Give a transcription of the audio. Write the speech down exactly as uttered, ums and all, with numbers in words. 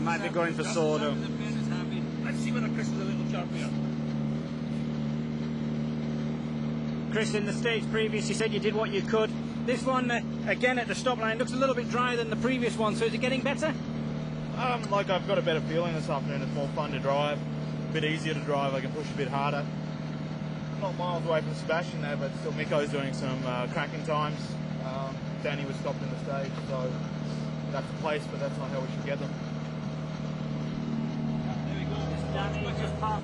might be going for Sordo. Let's see whether Chris is a little sharp here. Chris, in the stage previous, you said you did what you could. This one, uh, again at the stop line, looks a little bit drier than the previous one, so is it getting better? Um, like I've got a better feeling this afternoon. It's more fun to drive, a bit easier to drive. I can push a bit harder. Not miles away from Sebastian there, but still Miko's doing some uh, cracking times. Um, Danny was stopped in the stage, so that's the place, but that's not how we should get them. There we go. Danny just passed.